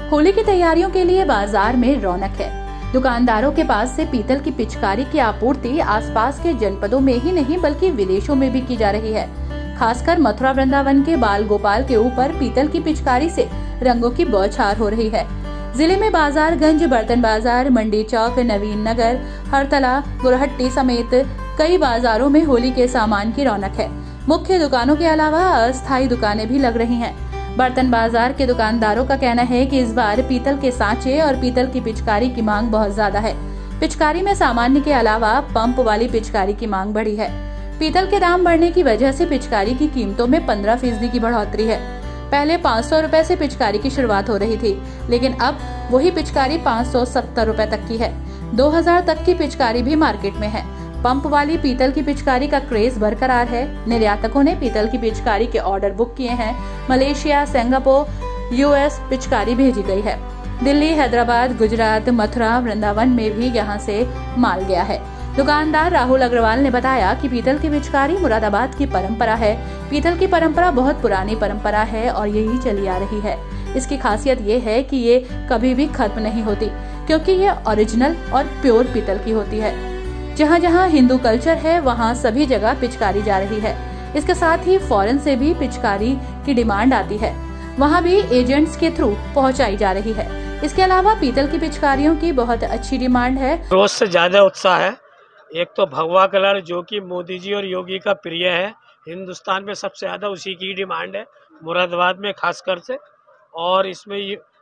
होली की तैयारियों के लिए बाजार में रौनक है। दुकानदारों के पास से पीतल की पिचकारी की आपूर्ति आसपास के जनपदों में ही नहीं बल्कि विदेशों में भी की जा रही है। खासकर मथुरा वृंदावन के बाल गोपाल के ऊपर पीतल की पिचकारी से रंगों की बौछार हो रही है। जिले में बाजारगंज, बर्तन बाजार, मंडी चौक, नवीन नगर, हरतला, गुरहट्टी समेत कई बाजारों में होली के सामान की रौनक है। मुख्य दुकानों के अलावा अस्थायी दुकानें भी लग रही हैं। बर्तन बाजार के दुकानदारों का कहना है कि इस बार पीतल के सांचे और पीतल की पिचकारी की मांग बहुत ज्यादा है। पिचकारी में सामान्य के अलावा पंप वाली पिचकारी की मांग बढ़ी है। पीतल के दाम बढ़ने की वजह से पिचकारी की कीमतों में 15% की बढ़ोतरी है। पहले 500 रुपए से पिचकारी की शुरुआत हो रही थी, लेकिन अब वही पिचकारी 570 रुपए तक की है। 2000 तक की पिचकारी भी मार्केट में है। पंप वाली पीतल की पिचकारी का क्रेज बरकरार है। निर्यातकों ने पीतल की पिचकारी के ऑर्डर बुक किए हैं। मलेशिया, सिंगापुर, यूएस पिचकारी भेजी गई है। दिल्ली, हैदराबाद, गुजरात, मथुरा, वृंदावन में भी यहां से माल गया है। दुकानदार राहुल अग्रवाल ने बताया कि पीतल की पिचकारी मुरादाबाद की परंपरा है। पीतल की परंपरा बहुत पुरानी परंपरा है और यही चली आ रही है। इसकी खासियत ये है कि ये कभी भी खत्म नहीं होती, क्योंकि ये ओरिजिनल और प्योर पीतल की होती है। जहाँ जहाँ हिंदू कल्चर है वहाँ सभी जगह पिचकारी जा रही है। इसके साथ ही फॉरेन से भी पिचकारी की डिमांड आती है, वहाँ भी एजेंट्स के थ्रू पहुँचाई जा रही है। इसके अलावा पीतल की पिचकारियों की बहुत अच्छी डिमांड है। रोज से ज्यादा उत्साह है। एक तो भगवा कलर जो कि मोदी जी और योगी का प्रिय है, हिंदुस्तान में सबसे ज्यादा उसी की डिमांड है, मुरादाबाद में खासकर से। और इसमें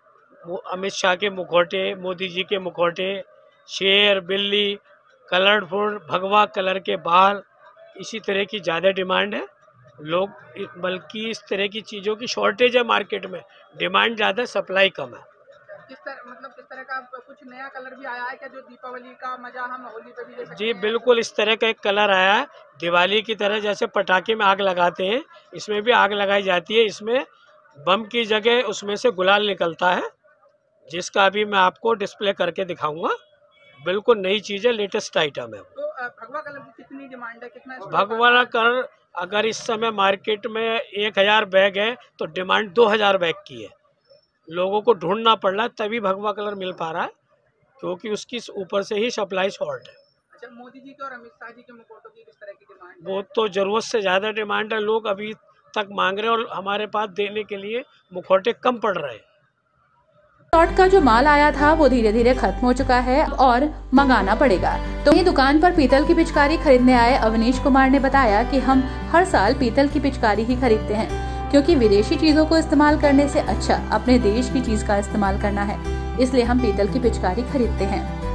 अमित शाह के मुखौटे, मोदी जी के मुखौटे, शेर, बिल्ली, कलरफुल भगवा कलर के बाल, इसी तरह की ज़्यादा डिमांड है। लोग बल्कि इस तरह की चीज़ों की शॉर्टेज है मार्केट में, डिमांड ज़्यादा, सप्लाई कम है। किस तरह का कुछ नया कलर भी आया है क्या, जो दीपावली का मजा हम होली पे भी ले सकते जी हैं? बिल्कुल, इस तरह का एक कलर आया है दिवाली की तरह। जैसे पटाखे में आग लगाते हैं, इसमें भी आग लगाई जाती है। इसमें बम की जगह उसमें से गुलाल निकलता है, जिसका अभी मैं आपको डिस्प्ले करके दिखाऊंगा। बिल्कुल नई चीज़ है, लेटेस्ट आइटम है। तो भगवा कलर की कितनी डिमांड है, कितना? भगवा कलर अगर इस समय मार्केट में 1000 बैग है तो डिमांड 2000 बैग की है। लोगों को ढूंढना पड़ रहा है तभी भगवा कलर मिल पा रहा है, क्योंकि उसकी ऊपर से ही सप्लाई शॉर्ट है। अच्छा, मोदी जी के और अमित शाह जी के मुखौटों की किस तरह की डिमांड है? वो तो जरूरत से ज़्यादा डिमांड है। लोग अभी तक मांग रहे हैं और हमारे पास देने के लिए मुखौटे कम पड़ रहे हैं। लॉट का जो माल आया था वो धीरे धीरे खत्म हो चुका है और मंगाना पड़ेगा। तो ये दुकान पर पीतल की पिचकारी खरीदने आए अवनीश कुमार ने बताया कि हम हर साल पीतल की पिचकारी ही खरीदते हैं, क्योंकि विदेशी चीजों को इस्तेमाल करने से अच्छा अपने देश की चीज का इस्तेमाल करना है, इसलिए हम पीतल की पिचकारी खरीदते हैं।